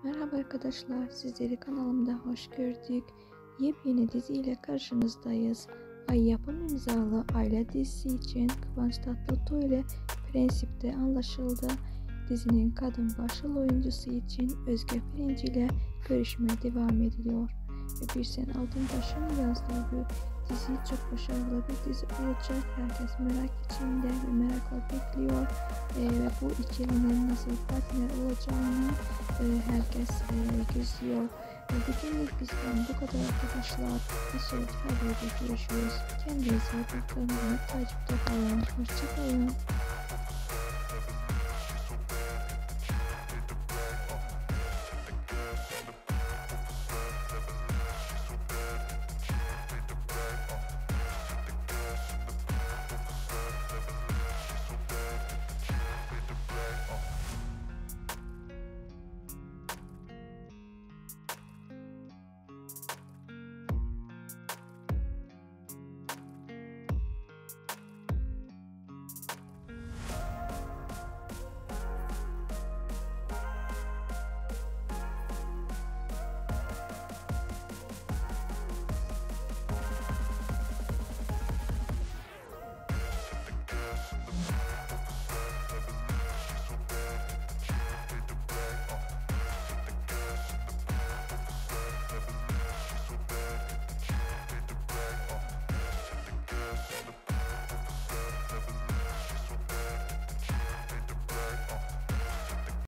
Merhaba arkadaşlar, sizleri kanalımda hoş gördük. Yepyeni diziyle karşınızdayız. Ay Yapım imzalı Aile dizisi için Kıvanç Tatlıtuğ ile Prensip'te anlaşıldı. Dizinin kadın başrol oyuncusu için Özge Pirinç ile görüşme devam ediliyor. Ve Birsen Altıntaş'ın yazdığı bu dizi çok başarılı bir dizi olacak. Herkes merak içinde ve merakla bekliyor. Ve bu ikilinin nasıl partner olacağını herkes gözlüyor. Bugünlük bizden bu kadar arkadaşlar. Bir sonraki haberde görüşürüz. Kendinize bakın ve takipte kalın. Hoşçakalın.